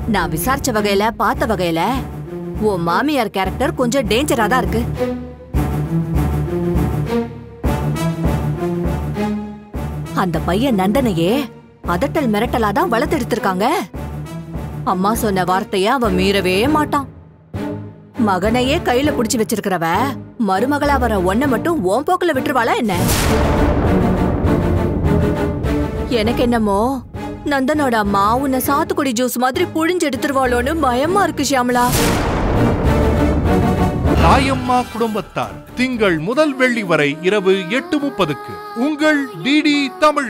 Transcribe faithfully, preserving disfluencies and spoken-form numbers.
நான் விசாரிச்ச வகையில பார்த்த வகையில உன் மாமியார் கேரக்டர் கொஞ்சம் டேஞ்சரா தான் இருக்கு. அந்த பையன் நந்தனையே அதட்டல் மிரட்டலாதான் வளர்த்து எடுத்திருக்காங்க. அம்மா சொன்ன வார்த்தைய அவன் மீறவே மாட்டான். மகனையே கையில புடிச்சு வச்சிருக்கிறவ மருமகளா வர ஒன்ன மட்டும் ஓம் போக்குல விட்டுருவாளா என்ன? எனக்கு என்னமோ நந்தனோட அம்மா உன்னை சாத்துக்குடி ஜூஸ் மாதிரி புழிஞ்சு எடுத்துருவாளோன்னு பயமா இருக்கு ஷியாமளா. தாயம்மா குடும்பத்தார் திங்கள் முதல் வெள்ளி வரை இரவு எட்டு முப்பதுக்கு உங்கள் டிடி தமிழ்.